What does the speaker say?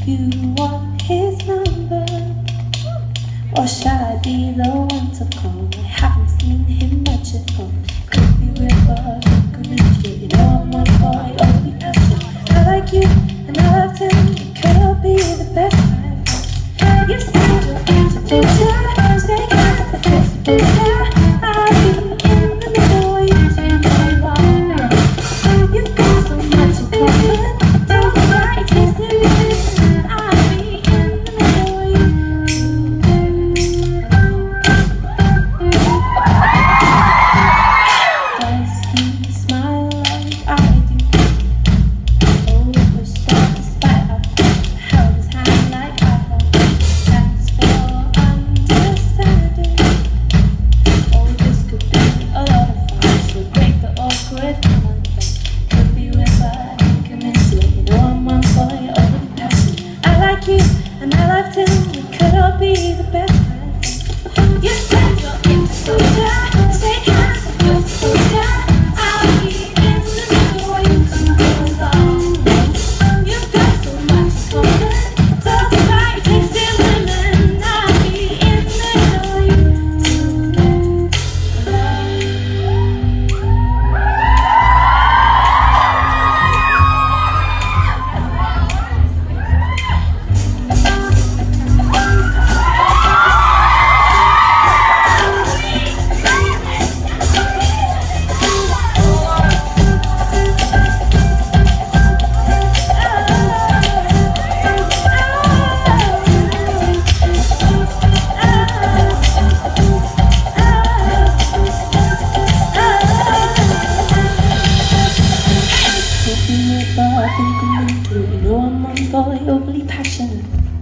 you want his number, or shall I be the one to call? I haven't seen him much at all. Could be river, could be tree. You know I'm one boy, only passion. I like you and I loved him. It could all be the best life. You said you're into closure, stay calm, it's a close. I'll be in the middle of you tomorrow. You've got so much in common. Don't worry, taste it. I'll be in the middle of you tomorrow. Does he smile like I do? Oh, so despite our faults, held his hand like I hold. Thanks for understanding. Oh, this could be a lot of fun. So break the awkward common thing. Could be with I think I'm into it. You know I'm one boy, overly passionate. I like you and I loved him. We could all be the best kind of thing. You said you're into soldier. Stay calm, so close to soldier. I'll be in the middle of you tomorrow. You've got so much in common. Talk about tasting women. I'll be in the middle of you tomorrow. I think I'm into it. You know I'm on boy, overly passionate.